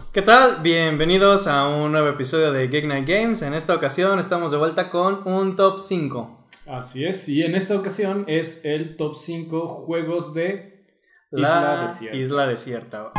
¿Qué tal? Bienvenidos a un nuevo episodio de Geek Night Games. En esta ocasión estamos de vuelta con un top 5. Así es, y en esta ocasión es el top 5 juegos de La Isla Desierta.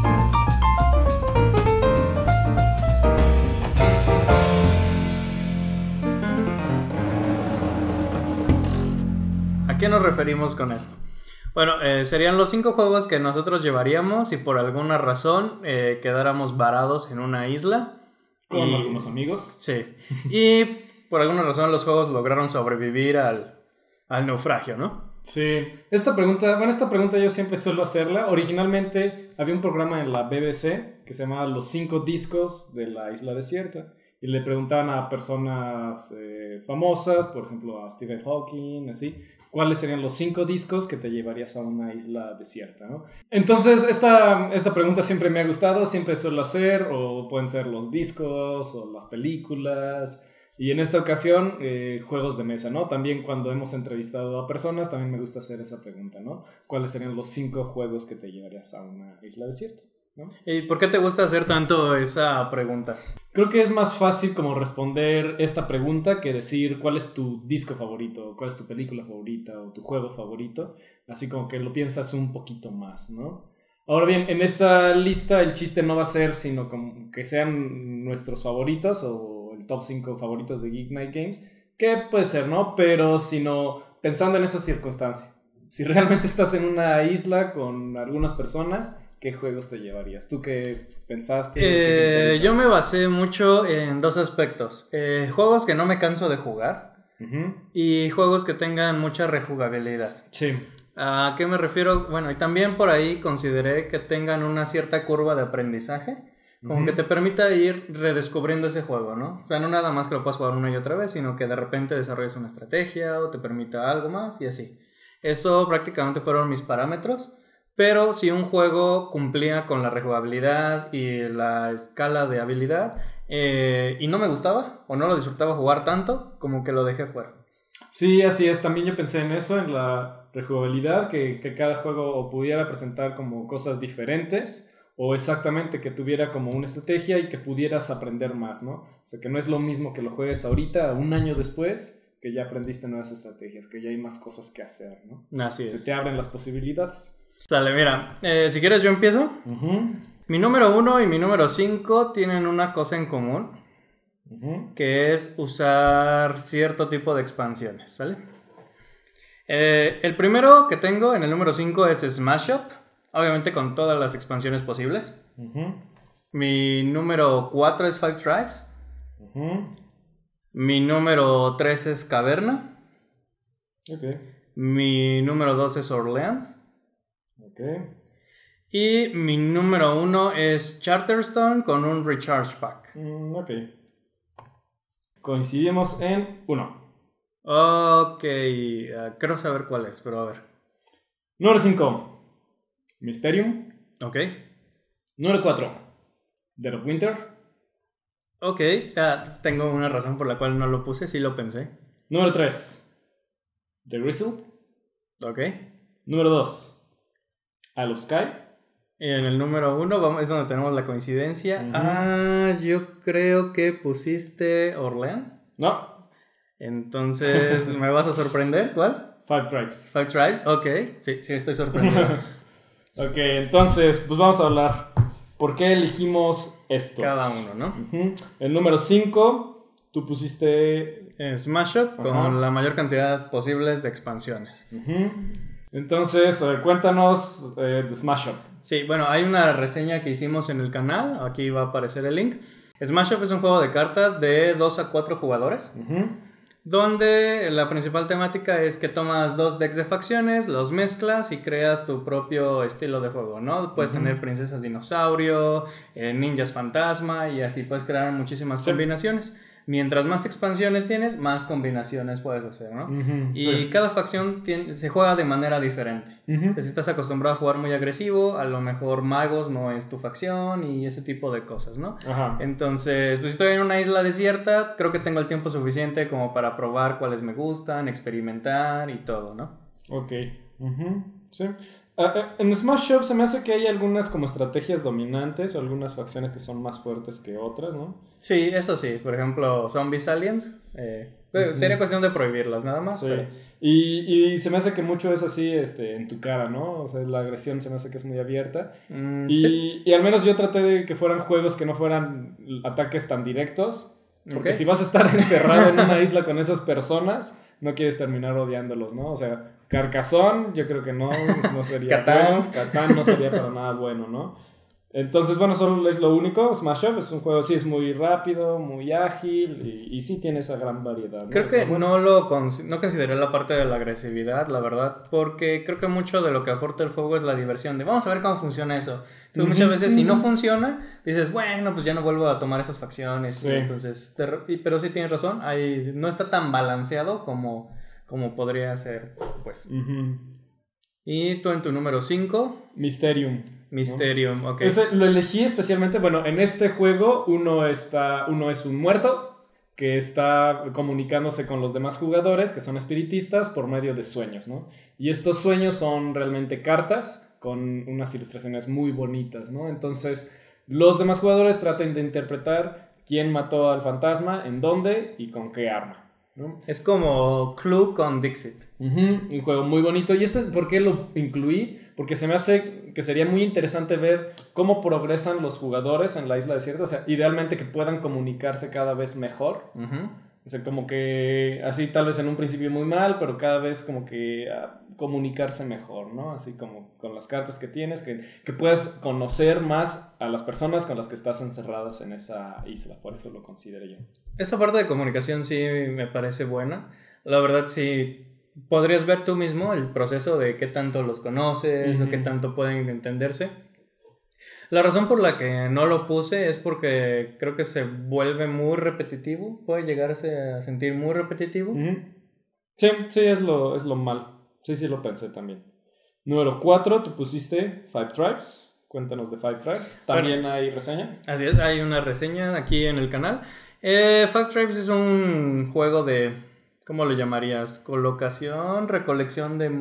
¿A qué nos referimos con esto? Bueno, serían los 5 juegos que nosotros llevaríamos si por alguna razón quedáramos varados en una isla. Con algunos amigos. Sí. Y por alguna razón los juegos lograron sobrevivir al naufragio, ¿no? Sí. Esta pregunta yo siempre suelo hacerla. Originalmente había un programa en la BBC que se llamaba Los 5 discos de la Isla Desierta. Y le preguntaban a personas famosas, por ejemplo a Stephen Hawking, así, cuáles serían los 5 discos que te llevarías a una isla desierta, ¿no? Entonces, esta pregunta siempre me ha gustado, siempre suelo hacer, o pueden ser los discos, o las películas, y en esta ocasión, juegos de mesa, ¿no? También cuando hemos entrevistado a personas, también me gusta hacer esa pregunta, ¿no? ¿Cuáles serían los 5 juegos que te llevarías a una isla desierta? ¿No? ¿Y por qué te gusta hacer tanto esa pregunta? Creo que es más fácil como responder esta pregunta que decir cuál es tu disco favorito, cuál es tu película favorita o tu juego favorito. Así como que lo piensas un poquito más, ¿no? Ahora bien, en esta lista el chiste no va a ser sino como que sean nuestros favoritos o el top 5 favoritos de Geek Night Games, que puede ser, ¿no? Pero sino pensando en esa circunstancia. Si realmente estás en una isla con algunas personas, ¿qué juegos te llevarías? ¿Tú qué pensaste? Yo me basé mucho en 2 aspectos. Juegos que no me canso de jugar y juegos que tengan mucha rejugabilidad. Sí. ¿A qué me refiero? Bueno, y también por ahí consideré que tengan una cierta curva de aprendizaje, como que te permita ir redescubriendo ese juego, ¿no? O sea, no nada más que lo puedas jugar una y otra vez, sino que de repente desarrolles una estrategia o te permita algo más y así. Eso prácticamente fueron mis parámetros. Pero si un juego cumplía con la rejugabilidad y la escala de habilidad y no me gustaba o no lo disfrutaba jugar tanto, como que lo dejé fuera. Sí, así es. También yo pensé en eso, en la rejugabilidad, que cada juego pudiera presentar como cosas diferentes o exactamente que tuviera como una estrategia y que pudieras aprender más, ¿no? O sea, que no es lo mismo que lo juegues ahorita, un año después, que ya aprendiste nuevas estrategias, que ya hay más cosas que hacer, ¿no? Así es. Se te abren las posibilidades. Dale, mira, si quieres yo empiezo. Mi número 1 y mi número 5 tienen una cosa en común, que es usar cierto tipo de expansiones, ¿sale? El primero que tengo en el número 5 es Smash Up, obviamente con todas las expansiones posibles. Mi número 4 es Five Tribes. Mi número 3 es Caverna. Mi número 2 es Orleans. Y mi número 1 es Charterstone con un Recharge Pack. Coincidimos en 1. Ok, quiero saber cuál es, pero a ver. Número 5, Mysterium. Ok. Número 4, Dead of Winter. Ok, tengo una razón por la cual no lo puse, sí lo pensé. Número 3, The Grizzled. Ok. Número 2, Isle of Sky. Y en el número 1 es donde tenemos la coincidencia. Yo creo que pusiste Orleans. No. Entonces, ¿me vas a sorprender? ¿Cuál? Five Tribes. Five Tribes, ok. Sí, estoy sorprendido. Ok, entonces, pues vamos a hablar. ¿Por qué elegimos estos? Cada uno, ¿no? El número 5, tú pusiste Smash Up con la mayor cantidad posible de expansiones. Entonces, cuéntanos de Smash Up. Sí, bueno, hay una reseña que hicimos en el canal, aquí va a aparecer el link. Smash Up es un juego de cartas de 2 a 4 jugadores, donde la principal temática es que tomas 2 decks de facciones, los mezclas y creas tu propio estilo de juego, ¿no? Puedes tener princesas dinosaurio, ninjas fantasma y así puedes crear muchísimas combinaciones. Mientras más expansiones tienes, más combinaciones puedes hacer, ¿no? Y cada facción se juega de manera diferente. O sea, si estás acostumbrado a jugar muy agresivo, a lo mejor magos no es tu facción y ese tipo de cosas, ¿no? Entonces, pues si estoy en una isla desierta, creo que tengo el tiempo suficiente como para probar cuáles me gustan, experimentar y todo, ¿no? Ok. Sí. En Smash Up se me hace que hay algunas como estrategias dominantes o algunas facciones que son más fuertes que otras, ¿no? Sí, eso sí. Por ejemplo, Zombies Aliens. Sería cuestión de prohibirlas, nada más. Sí. Pero... Y se me hace que mucho es así en tu cara, ¿no? O sea, la agresión se me hace que es muy abierta. Sí. Y al menos yo traté de que fueran juegos que no fueran ataques tan directos. Porque Ok. si vas a estar encerrado en una isla con esas personas, no quieres terminar odiándolos, ¿no? O sea, Carcassonne, yo creo que no sería bueno. Catán no sería para nada bueno, ¿no? Entonces, bueno, solo es lo único. Smash Up es un juego, sí, es muy rápido, muy ágil y sí tiene esa gran variedad, ¿no? Creo que no consideré la parte de la agresividad, la verdad, porque creo que mucho de lo que aporta el juego es la diversión de vamos a ver cómo funciona eso. Entonces, muchas veces si no funciona, dices, bueno, pues ya no vuelvo a tomar esas facciones. Sí. Entonces, pero sí tienes razón, no está tan balanceado como podría ser, pues. Y tú en tu número 5. Mysterium, ¿no? Ok. Ese lo elegí especialmente, bueno, en este juego uno es un muerto que está comunicándose con los demás jugadores, que son espiritistas, por medio de sueños, ¿no? Y estos sueños son realmente cartas con unas ilustraciones muy bonitas, ¿no? Entonces, los demás jugadores tratan de interpretar quién mató al fantasma, en dónde y con qué arma, ¿no? Es como Clue con Dixit. Un juego muy bonito. ¿Y por qué lo incluí? Porque se me hace que sería muy interesante ver cómo progresan los jugadores en la isla desierta. O sea, idealmente que puedan comunicarse cada vez mejor. O sea, como que así tal vez en un principio muy mal, pero cada vez como que comunicarse mejor, ¿no? Así como con las cartas que tienes, que puedas conocer más a las personas con las que estás encerradas en esa isla. Por eso lo considero yo. Esa parte de comunicación sí me parece buena. La verdad sí podrías ver tú mismo el proceso de qué tanto los conoces o qué tanto pueden entenderse. La razón por la que no lo puse es porque creo que se vuelve muy repetitivo. Puede llegarse a sentir muy repetitivo. Sí, es lo mal. Sí, lo pensé también. Número 4, tú pusiste Five Tribes. Cuéntanos de Five Tribes. ¿También hay reseña? Así es, hay una reseña aquí en el canal. Five Tribes es un juego de, ¿cómo lo llamarías? Colocación, recolección de...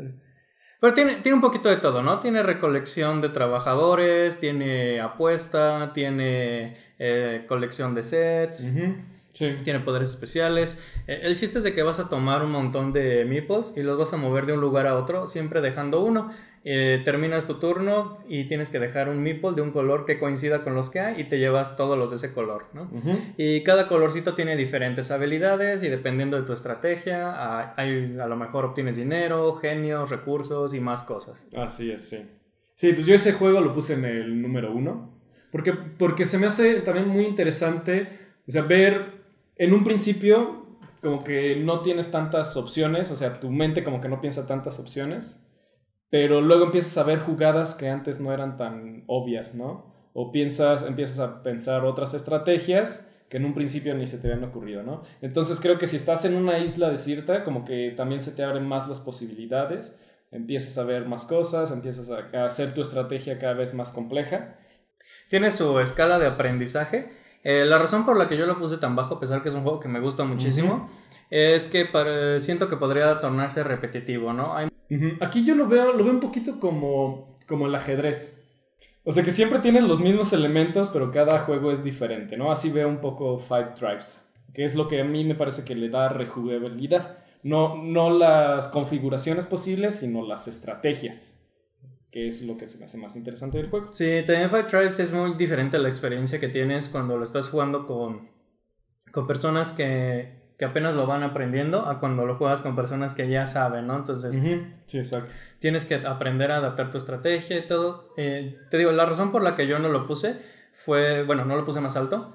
Pero tiene un poquito de todo, ¿no? Tiene recolección de trabajadores, tiene apuesta, tiene colección de sets, sí. Tiene poderes especiales. El chiste es de que vas a tomar un montón de meeples y los vas a mover de un lugar a otro, siempre dejando uno. Terminas tu turno y tienes que dejar un meeple de un color que coincida con los que hay y te llevas todos los de ese color, ¿no? Y cada colorcito tiene diferentes habilidades y dependiendo de tu estrategia, a lo mejor obtienes dinero, genios, recursos y más cosas. Así es, sí. Sí, pues yo ese juego lo puse en el número 1 porque se me hace también muy interesante, o sea, ver en un principio como que no tienes tantas opciones, o sea, tu mente como que no piensa tantas opciones. Pero luego empiezas a ver jugadas que antes no eran tan obvias, ¿no? O empiezas a pensar otras estrategias que en un principio ni se te habían ocurrido, ¿no? Entonces creo que si estás en una isla desierta, como que también se te abren más las posibilidades, empiezas a ver más cosas, empiezas a hacer tu estrategia cada vez más compleja. Tiene su escala de aprendizaje. La razón por la que yo lo puse tan bajo, a pesar que es un juego que me gusta muchísimo, es que siento que podría tornarse repetitivo, ¿no? Aquí yo lo veo un poquito como el ajedrez. O sea que siempre tienen los mismos elementos, pero cada juego es diferente, ¿no? Así veo un poco Five Tribes, que es lo que a mí me parece que le da rejugabilidad. No las configuraciones posibles, sino las estrategias, que es lo que se me hace más interesante del juego. Sí, también Five Tribes es muy diferente a la experiencia que tienes cuando lo estás jugando con personas que apenas lo van aprendiendo a cuando lo juegas con personas que ya saben, ¿no? Entonces, sí, exacto. Tienes que aprender a adaptar tu estrategia y todo. Te digo, la razón por la que yo no lo puse no lo puse más alto,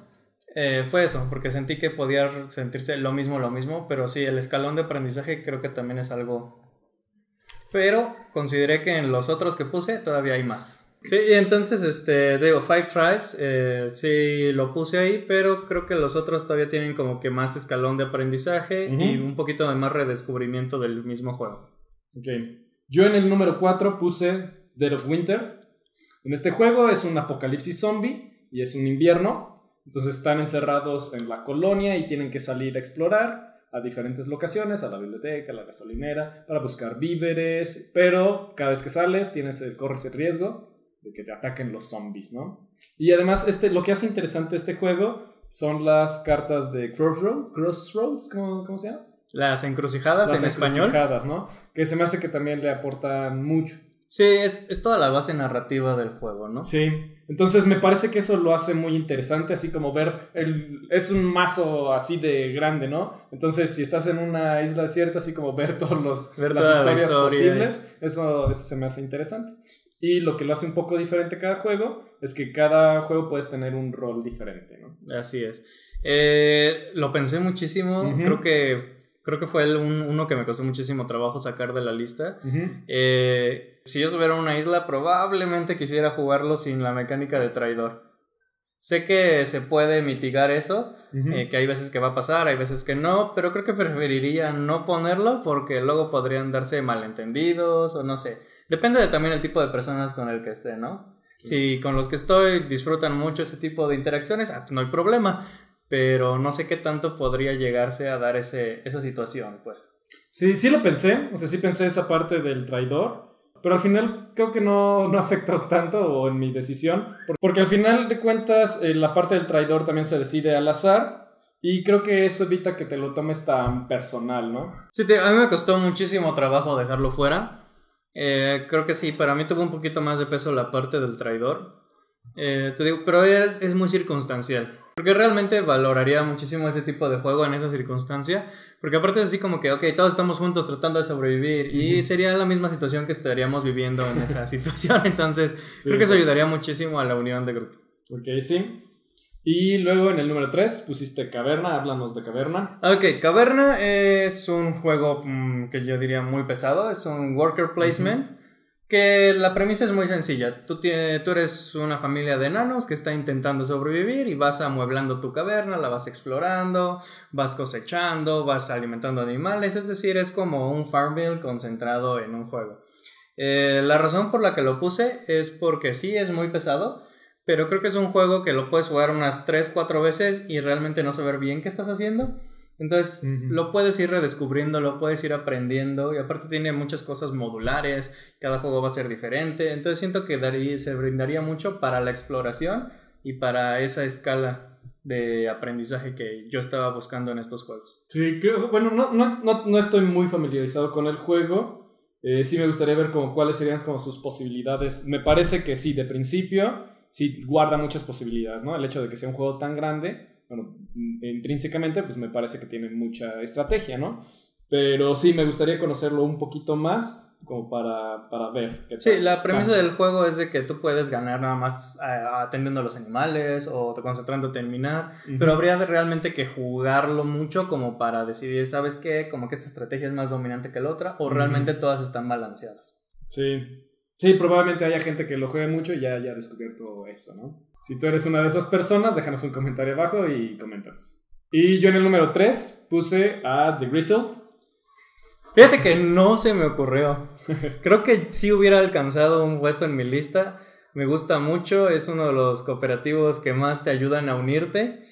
fue eso, porque sentí que podía sentirse lo mismo, pero sí, el escalón de aprendizaje creo que también es algo... Pero consideré que en los otros que puse todavía hay más. Sí, entonces, digo, Five Tribes, sí lo puse ahí, pero creo que los otros todavía tienen como que más escalón de aprendizaje y un poquito de más redescubrimiento del mismo juego. Okay. Yo en el número 4 puse Dead of Winter. En este juego es un apocalipsis zombie y es un invierno. Entonces están encerrados en la colonia y tienen que salir a explorar. a diferentes locaciones, a la biblioteca, a la gasolinera, para buscar víveres, pero cada vez que sales corres el riesgo de que te ataquen los zombies, ¿no? Y además lo que hace interesante este juego son las cartas de Crossroads, ¿cómo se llama? Las encrucijadas en español. Las encrucijadas, ¿no? Que se me hace que también le aportan mucho. Sí, es toda la base narrativa del juego, ¿no? Sí, entonces me parece que eso lo hace muy interesante, así como ver, es un mazo así de grande, ¿no? Entonces si estás en una isla desierta, así como ver todas las historias posibles, eso se me hace interesante. Y lo que lo hace un poco diferente cada juego es que cada juego puedes tener un rol diferente, ¿no? Así es. Lo pensé muchísimo, creo que fue uno que me costó muchísimo trabajo sacar de la lista. Si yo estuviera en una isla, probablemente quisiera jugarlo sin la mecánica de traidor. Sé que se puede mitigar eso, que hay veces que va a pasar, hay veces que no, pero creo que preferiría no ponerlo porque luego podrían darse malentendidos o no sé. Depende también del tipo de personas con el que esté, ¿no? Sí. Si con los que estoy disfrutan mucho ese tipo de interacciones, no hay problema. Pero no sé qué tanto podría llegarse a dar esa situación, pues. Sí lo pensé, o sea, sí pensé esa parte del traidor, pero al final creo que no afectó tanto en mi decisión, porque al final de cuentas la parte del traidor también se decide al azar, y creo que eso evita que te lo tomes tan personal, ¿no? Sí, a mí me costó muchísimo trabajo dejarlo fuera. Creo que sí, para mí tuvo un poquito más de peso la parte del traidor. Te digo, pero es muy circunstancial. Porque realmente valoraría muchísimo ese tipo de juego en esa circunstancia. Porque aparte es así como que, ok, todos estamos juntos tratando de sobrevivir. Y sería la misma situación que estaríamos viviendo en esa situación. Entonces, creo que eso ayudaría muchísimo a la unión de grupo. Ok, sí. Y luego en el número 3 pusiste Caverna, háblanos de Caverna. Ok, Caverna es un juego que yo diría muy pesado. Es un worker placement. Que la premisa es muy sencilla. Tú eres una familia de enanos que está intentando sobrevivir y vas amueblando tu caverna, la vas explorando, vas cosechando, vas alimentando animales. Es decir, es como un Farmville concentrado en un juego. La razón por la que lo puse es porque sí es muy pesado, pero creo que es un juego que lo puedes jugar unas 3-4 veces y realmente no saber bien qué estás haciendo. Entonces lo puedes ir redescubriendo, lo puedes ir aprendiendo y aparte tiene muchas cosas modulares, cada juego va a ser diferente, entonces siento que se brindaría mucho para la exploración y para esa escala de aprendizaje que yo estaba buscando en estos juegos. Sí, bueno, no estoy muy familiarizado con el juego, sí me gustaría ver cuáles serían como sus posibilidades. Me parece que sí, de principio, sí guarda muchas posibilidades, ¿no? El hecho de que sea un juego tan grande, bueno, intrínsecamente, pues me parece que tiene mucha estrategia, ¿no? Pero sí, me gustaría conocerlo un poquito más, como para ver qué tal. Sí, la premisa del juego es de que tú puedes ganar nada más atendiendo a los animales o concentrándote en minar, pero habría realmente que jugarlo mucho como para decidir, ¿sabes qué? Como que esta estrategia es más dominante que la otra, o realmente todas están balanceadas. Sí, probablemente haya gente que lo juegue mucho y ya haya descubierto eso, ¿no? Si tú eres una de esas personas, déjanos un comentario abajo y comentas. Y yo en el número 3 puse a The Grizzled. Fíjate que no se me ocurrió. Creo que sí hubiera alcanzado un puesto en mi lista. Me gusta mucho, es uno de los cooperativos que más te ayudan a unirte.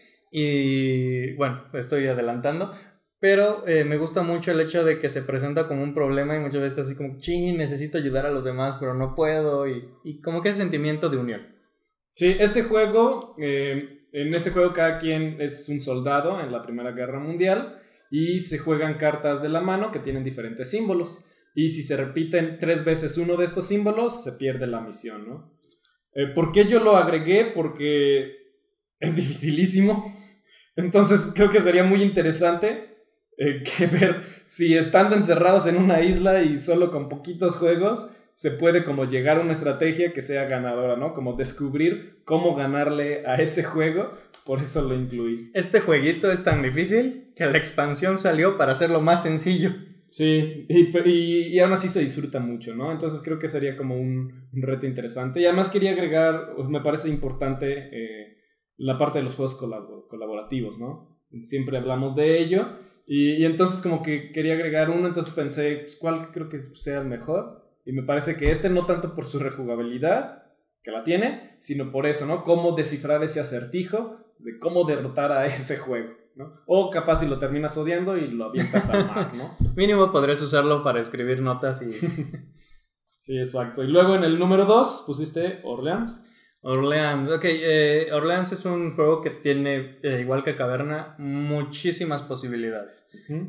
Y bueno, estoy adelantando. Pero me gusta mucho el hecho de que se presenta como un problema y muchas veces así como, ching, necesito ayudar a los demás, pero no puedo. Y como que ese sentimiento de unión. Sí, en este juego cada quien es un soldado en la Primera Guerra Mundial y se juegan cartas de la mano que tienen diferentes símbolos. Y si se repiten 3 veces uno de estos símbolos, se pierde la misión, ¿no? ¿Por qué yo lo agregué? Porque es dificilísimo. Entonces creo que sería muy interesante que ver si estando encerrados en una isla y solo con poquitos juegos se puede como llegar a una estrategia que sea ganadora, ¿no? Como descubrir cómo ganarle a ese juego. Por eso lo incluí. Este jueguito es tan difícil que la expansión salió para hacerlo más sencillo. Sí, y aún así se disfruta mucho, ¿no? Entonces creo que sería como un reto interesante. Y además quería agregar, me parece importante la parte de los juegos colaborativos, ¿no? Siempre hablamos de ello. Y entonces como que quería agregar uno, entonces pensé, pues, ¿cuál creo que sea el mejor? Y me parece que no tanto por su rejugabilidad, que la tiene, sino por eso, ¿no? Cómo descifrar ese acertijo de cómo derrotar a ese juego. ¿no? O capaz si lo terminas odiando y lo avientas al mar, ¿no? Mínimo podrías usarlo para escribir notas y... Sí, exacto. Y luego en el número 2 pusiste Orleans. Orleans, ok, Orleans es un juego que tiene, igual que Caverna, muchísimas posibilidades.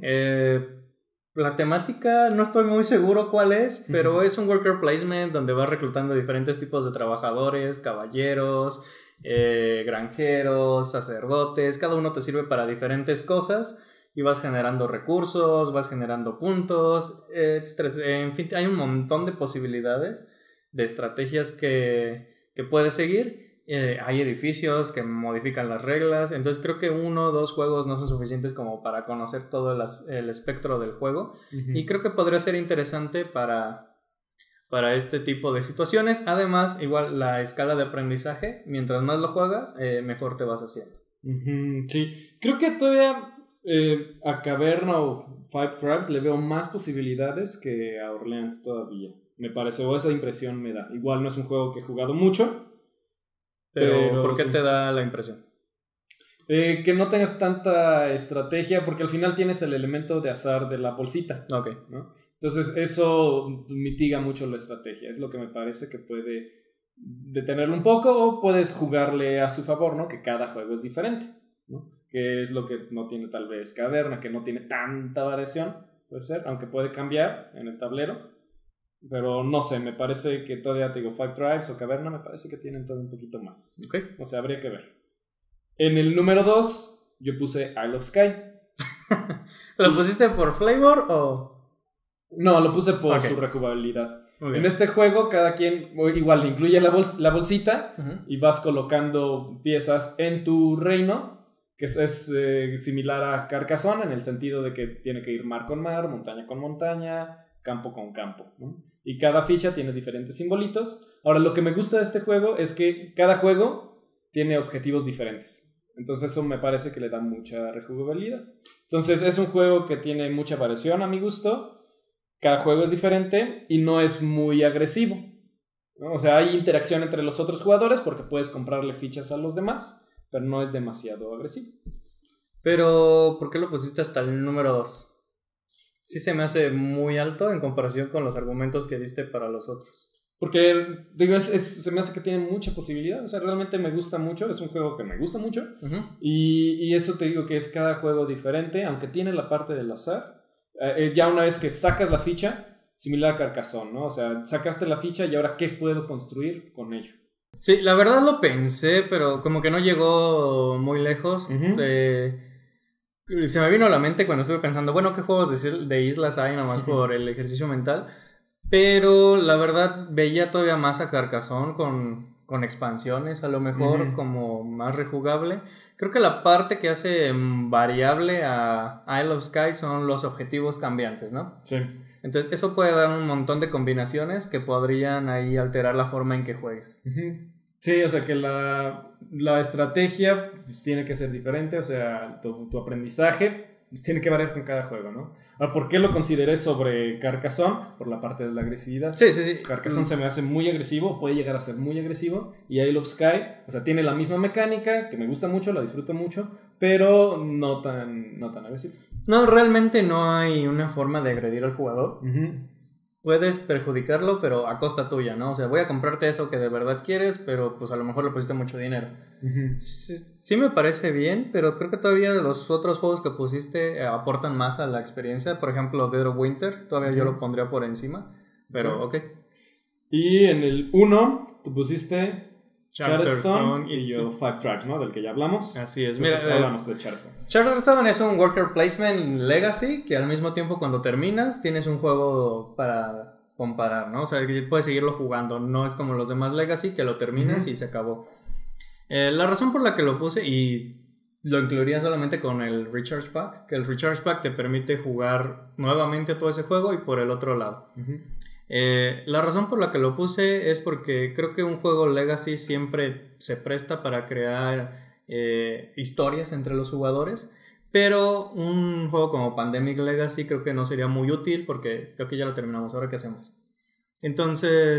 La temática no estoy muy seguro cuál es, pero es un worker placement donde vas reclutando diferentes tipos de trabajadores, caballeros, granjeros, sacerdotes, cada uno te sirve para diferentes cosas y vas generando recursos, vas generando puntos, en fin, hay un montón de posibilidades de estrategias que puedes seguir. Hay edificios que modifican las reglas, entonces creo que 1 o 2 juegos no son suficientes como para conocer todo el espectro del juego, y creo que podría ser interesante para este tipo de situaciones. Además, igual la escala de aprendizaje, mientras más lo juegas, mejor te vas haciendo. Sí, creo que todavía a Caverna o Five Tribes le veo más posibilidades que a Orleans todavía, me parece, o esa impresión me da. Igual no es un juego que he jugado mucho. Pero ¿por qué te da la impresión? Que no tengas tanta estrategia, porque al final tienes el elemento de azar de la bolsita. Okay. ¿No? Entonces eso mitiga mucho la estrategia. Es lo que me parece que puede detenerlo un poco, o puedes jugarle a su favor, ¿no? Que cada juego es diferente, ¿no? Que es lo que no tiene tal vez Caverna, que no tiene tanta variación, puede ser, aunque puede cambiar en el tablero. Pero no sé, me parece que todavía, te digo, Five Tribes o Caverna, me parece que tienen todo un poquito más. Okay. O sea, habría que ver. En el número 2, yo puse Isle of Sky. ¿Lo pusiste por flavor o...? No, lo puse por su rejugabilidad. En este juego, cada quien igual incluye la bolsita y vas colocando piezas en tu reino, que es similar a Carcassonne, en el sentido de que tiene que ir mar con mar, montaña con montaña, campo con campo, ¿no? Y cada ficha tiene diferentes simbolitos. Ahora, lo que me gusta de este juego es que cada juego tiene objetivos diferentes. Entonces eso me parece que le da mucha rejugabilidad. Entonces es un juego que tiene mucha variación a mi gusto. Cada juego es diferente y no es muy agresivo, ¿no? O sea, hay interacción entre los otros jugadores porque puedes comprarle fichas a los demás, pero no es demasiado agresivo. Pero, ¿por qué lo pusiste hasta el número 2? Sí se me hace muy alto en comparación con los argumentos que diste para los otros. Porque, digo, se me hace que tiene mucha posibilidad. O sea, realmente me gusta mucho. Es un juego que me gusta mucho. Y eso te digo que es cada juego diferente, aunque tiene la parte del azar. Ya una vez que sacas la ficha, similar a Carcassonne, ¿no? O sea, sacaste la ficha y ahora ¿qué puedo construir con ello? Sí, la verdad lo pensé, pero como que no llegó muy lejos. Se me vino a la mente cuando estuve pensando, bueno, ¿qué juegos de islas hay nomás por el ejercicio mental? Pero la verdad veía todavía más a Carcassonne con expansiones, a lo mejor como más rejugable. Creo que la parte que hace variable a Isle of Sky son los objetivos cambiantes, ¿no? Sí. Entonces eso puede dar un montón de combinaciones que podrían ahí alterar la forma en que juegues. Sí, o sea que la estrategia pues, tiene que ser diferente, o sea, tu aprendizaje pues, tiene que variar con cada juego, ¿no? Ahora, ¿por qué lo consideré sobre Carcassonne? Por la parte de la agresividad. Sí. Carcassonne se me hace muy agresivo, puede llegar a ser muy agresivo, y Isle of Sky, o sea, tiene la misma mecánica, que me gusta mucho, la disfruto mucho, pero no tan agresivo. No, realmente no hay una forma de agredir al jugador. Puedes perjudicarlo, pero a costa tuya, ¿no? O sea, voy a comprarte eso que de verdad quieres, pero pues a lo mejor le pusiste mucho dinero. Sí me parece bien, pero creo que todavía los otros juegos que pusiste aportan más a la experiencia. Por ejemplo, Dead of Winter, todavía yo lo pondría por encima, pero ok. Y en el 1, tú pusiste Charterstone y yo Five Tribes, ¿no? Del que ya hablamos. Así es. Entonces, mira, hablamos de Charterstone. Charterstone es un worker placement legacy que al mismo tiempo cuando terminas tienes un juego para comparar, ¿no? O sea, que puedes seguirlo jugando. No es como los demás legacy que lo terminas y se acabó. La razón por la que lo puse, y lo incluiría solamente con el Recharge Pack, que el Recharge Pack te permite jugar nuevamente todo ese juego y por el otro lado. La razón por la que lo puse es porque creo que un juego Legacy siempre se presta para crear historias entre los jugadores, pero un juego como Pandemic Legacy creo que no sería muy útil porque creo que ya lo terminamos. ¿Ahora qué hacemos? Entonces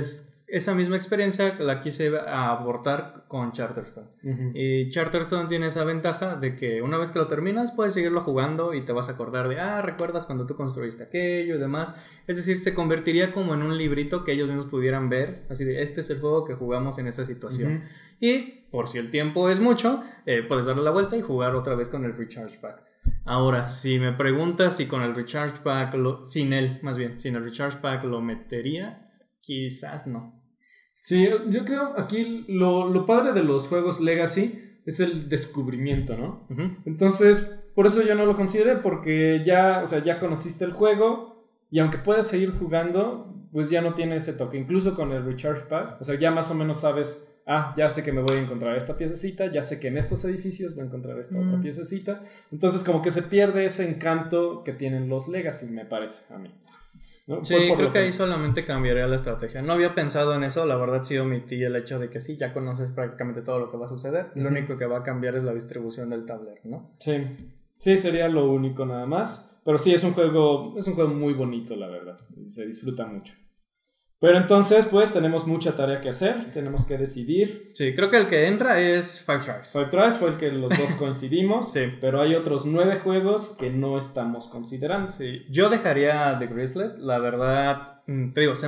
esa misma experiencia la quise abortar con Charterstone. Y Charterstone tiene esa ventaja de que una vez que lo terminas puedes seguirlo jugando y te vas a acordar de, recuerdas cuando tú construiste aquello y demás. Es decir, se convertiría como en un librito que ellos mismos pudieran ver, así de, este es el juego que jugamos en esa situación. Y por si el tiempo es mucho, puedes darle la vuelta y jugar otra vez con el Recharge Pack. Ahora, si me preguntas si con el Recharge Pack, sin el Recharge Pack lo metería, quizás no. Sí, yo creo aquí lo padre de los juegos Legacy es el descubrimiento, ¿no? Entonces, por eso yo no lo consideré, porque ya conociste el juego y aunque puedas seguir jugando, pues ya no tiene ese toque. Incluso con el Recharge Pack, o sea, ya más o menos sabes, ya sé que me voy a encontrar esta piececita, ya sé que en estos edificios voy a encontrar esta otra piececita. Entonces, como que se pierde ese encanto que tienen los Legacy, me parece a mí. ¿No? Sí, creo que ahí solamente cambiaría la estrategia. No había pensado en eso, la verdad sí omití el hecho de que sí, ya conoces prácticamente todo lo que va a suceder. Lo único que va a cambiar es la distribución del tablero, ¿no? Sí, sería lo único nada más. Pero sí, es un juego muy bonito, la verdad. Se disfruta mucho. Pero entonces, pues, tenemos mucha tarea que hacer. Tenemos que decidir. Sí, creo que el que entra es Five Tribes. Five Tribes fue el que los dos coincidimos. Sí. Pero hay otros 9 juegos que no estamos considerando. Sí. Yo dejaría The Grizzlet. La verdad, te digo,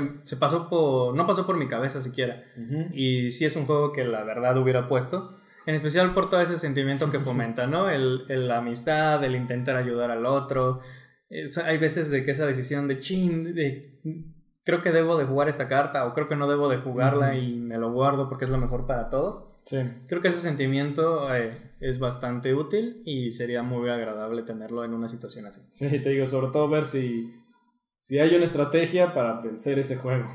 no pasó por mi cabeza siquiera. Y sí es un juego que la verdad hubiera puesto. En especial por todo ese sentimiento que fomenta, ¿no? La amistad, el intentar ayudar al otro. Hay veces de que esa decisión de creo que debo de jugar esta carta o creo que no debo de jugarla y me lo guardo porque es lo mejor para todos. Sí. Creo que ese sentimiento es bastante útil y sería muy agradable tenerlo en una situación así. Sí, te digo, sobre todo ver si hay una estrategia para vencer ese juego.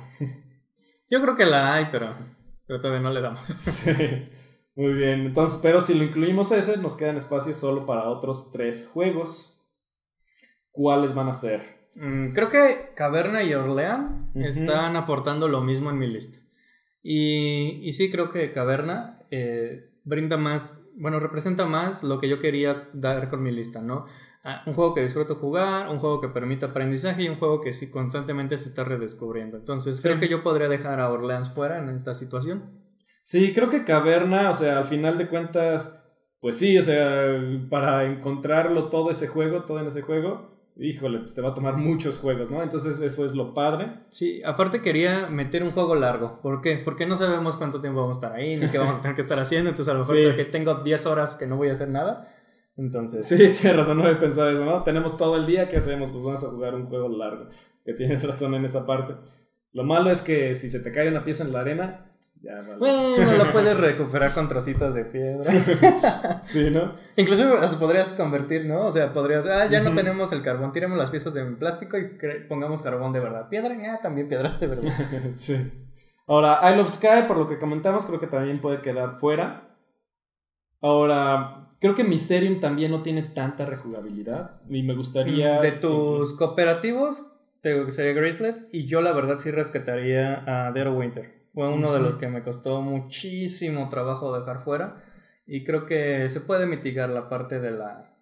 Yo creo que la hay, pero todavía no le damos. Sí, muy bien. Entonces, pero si lo incluimos nos quedan espacios solo para otros 3 juegos. ¿Cuáles van a ser? Creo que Caverna y Orleans están aportando lo mismo en mi lista. Y sí, creo que Caverna representa más lo que yo quería dar con mi lista, ¿no? Un juego que disfruto jugar, un juego que permite aprendizaje y un juego que sí constantemente se está redescubriendo. Entonces, creo que yo podría dejar a Orleans fuera en esta situación. Sí, creo que Caverna, o sea, al final de cuentas, pues sí, o sea, para encontrarlo todo en ese juego, híjole, pues te va a tomar muchos juegos, ¿no? Entonces eso es lo padre. Sí, aparte quería meter un juego largo. ¿Por qué? Porque no sabemos cuánto tiempo vamos a estar ahí, ni qué vamos a tener que estar haciendo. Entonces a lo mejor que tengo 10 horas que no voy a hacer nada. Entonces... Sí, tienes razón, no he pensado eso, ¿no? Tenemos todo el día, ¿qué hacemos? Pues vamos a jugar un juego largo. Que tienes razón en esa parte. Lo malo es que si se te cae una pieza en la arena... Ya, vale. Bueno, lo puedes recuperar con trocitos de piedra. Sí, ¿no? Incluso las podrías convertir, ¿no? O sea, podrías, ya no tenemos el carbón, tiremos las piezas de plástico y pongamos carbón de verdad. Piedra, también piedra de verdad. Sí. Ahora, Isle of Skye, por lo que comentamos, creo que también puede quedar fuera. Ahora, creo que Mysterium también no tiene tanta rejugabilidad y me gustaría... De tus cooperativos, te digo que sería Grizzlet y yo la verdad sí rescataría a Dead of Winter. Fue uno de los que me costó muchísimo trabajo dejar fuera y creo que se puede mitigar la parte del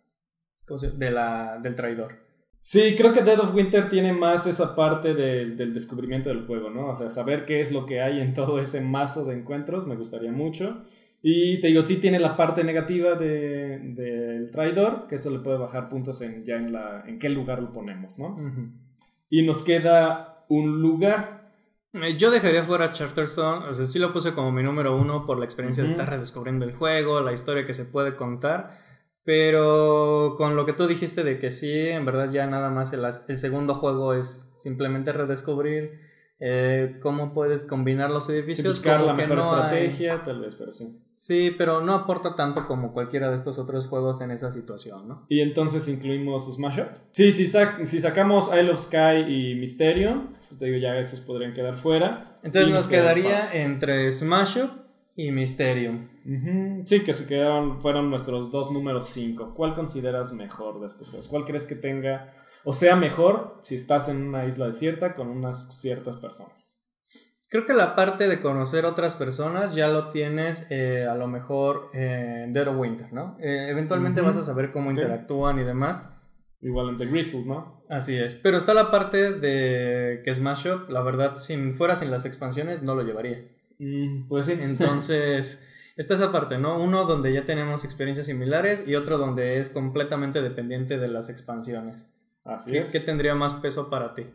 traidor. Sí, creo que Dead of Winter tiene más esa parte del descubrimiento del juego, ¿no? O sea, saber qué es lo que hay en todo ese mazo de encuentros me gustaría mucho. Y te digo, sí tiene la parte negativa del traidor, que eso le puede bajar puntos en qué lugar lo ponemos, ¿no? Y nos queda un lugar. Yo dejaría fuera Charterstone, o sea, sí lo puse como mi número 1 por la experiencia de estar redescubriendo el juego, la historia que se puede contar, pero con lo que tú dijiste de que sí, en verdad ya nada más el segundo juego es simplemente redescubrir cómo puedes combinar los edificios. Buscar la mejor estrategia, tal vez, pero sí. Sí, pero no aporta tanto como cualquiera de estos otros juegos en esa situación, ¿no? Y entonces incluimos Smash Up. Sí, si sacamos Isle of Skye y Mysterium, te digo, ya esos podrían quedar fuera. Entonces nos quedaría entre Smash Up y Mysterium. Sí, que fueron nuestros 2 números 5. ¿Cuál consideras mejor de estos juegos? ¿Cuál crees que tenga, o sea, mejor si estás en una isla desierta con unas ciertas personas? Creo que la parte de conocer otras personas ya lo tienes a lo mejor en Dead of Winter, ¿no? Eventualmente vas a saber cómo interactúan y demás. Igual en The Grizzle, ¿no? Así es. Pero está la parte de que Smash Up, la verdad, fuera sin las expansiones, no lo llevaría. Pues sí. Entonces, está esa parte, ¿no? Uno donde ya tenemos experiencias similares y otro donde es completamente dependiente de las expansiones. Así es. ¿Qué tendría más peso para ti?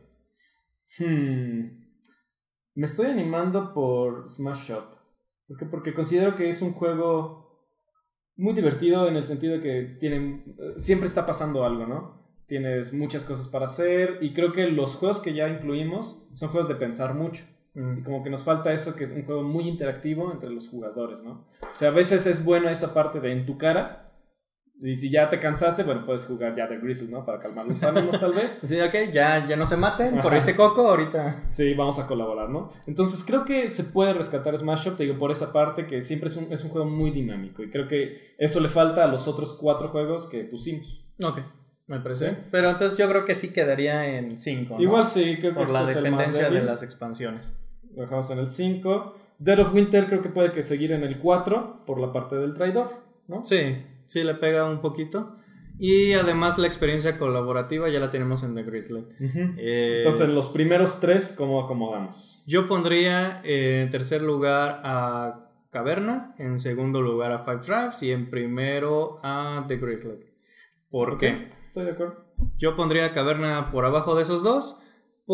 Me estoy animando por Smash Up. ¿Por qué? Porque considero que es un juego muy divertido en el sentido de que siempre está pasando algo, ¿no? Tienes muchas cosas para hacer y creo que los juegos que ya incluimos son juegos de pensar mucho. Y como que nos falta eso, que es un juego muy interactivo entre los jugadores, ¿no? O sea, a veces es bueno esa parte de en tu cara. Y si ya te cansaste, bueno, puedes jugar ya The Grizzle, ¿no? Para calmar los ánimos, tal vez. Sí, ok, ya no se maten. Ajá. Por ese coco, ahorita. Sí, vamos a colaborar, ¿no? Entonces creo que se puede rescatar Smash Up, te digo, por esa parte que siempre es un juego muy dinámico. Y creo que eso le falta a los otros 4 juegos que pusimos. Ok, me parece. ¿Sí? Pero entonces yo creo que sí quedaría en 5, ¿no? Igual sí, creo que por la dependencia de las expansiones. Lo dejamos en el 5. Dead of Winter creo que puede que seguir en el 4 por la parte del traidor, ¿no? Sí, le pega un poquito. Y además la experiencia colaborativa ya la tenemos en The Grizzly. Entonces, en los primeros 3, ¿cómo acomodamos? Yo pondría en tercer lugar a Caverna, en segundo lugar a Five Tribes y en primero a The Grizzly. ¿Por qué? Estoy de acuerdo. Yo pondría a Caverna por abajo de esos dos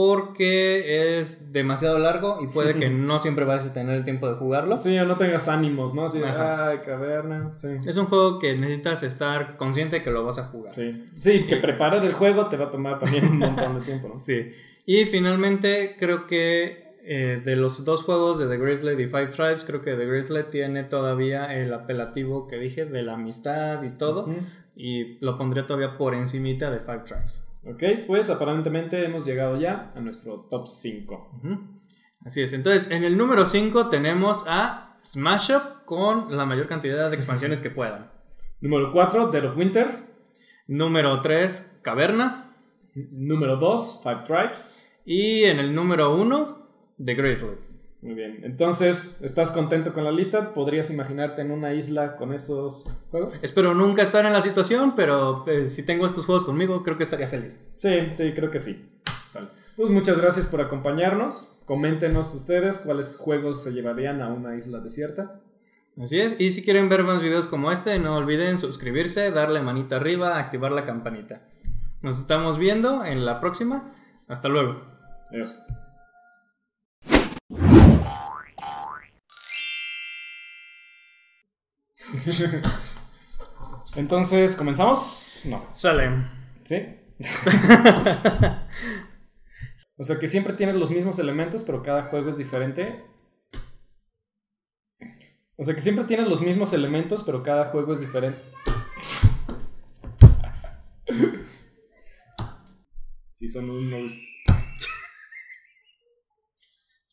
porque es demasiado largo y puede que no siempre vayas a tener el tiempo de jugarlo. Sí, o no tengas ánimos, ¿no? Así de, ay, Caverna. Sí. Es un juego que necesitas estar consciente que lo vas a jugar. Sí, que preparar el juego te va a tomar también un montón de tiempo, ¿no? Sí. Y finalmente creo que de los 2 juegos de The Grizzly y Five Tribes, creo que The Grizzly tiene todavía el apelativo que dije de la amistad y todo. Y lo pondría todavía por encimita de Five Tribes. Ok, pues aparentemente hemos llegado ya a nuestro top 5. Así es, entonces en el número 5 tenemos a Smash Up con la mayor cantidad de expansiones que puedan. Número 4, Dead of Winter. Número 3, Caverna. Número 2, Five Tribes. Y en el número 1, The Grizzly. Muy bien, entonces, ¿estás contento con la lista? ¿Podrías imaginarte en una isla con esos juegos? Espero nunca estar en la situación, pero si tengo estos juegos conmigo, creo que estaría feliz. Sí, creo que sí. Vale. Pues muchas gracias por acompañarnos. Coméntenos ustedes cuáles juegos se llevarían a una isla desierta. Así es, y si quieren ver más videos como este, no olviden suscribirse, darle manita arriba, activar la campanita. Nos estamos viendo en la próxima. Hasta luego. Adiós. Entonces, ¿comenzamos? No. Sale. ¿Sí? O sea que siempre tienes los mismos elementos, pero cada juego es diferente. O sea que siempre tienes los mismos elementos, pero cada juego es diferente. Sí, son unos...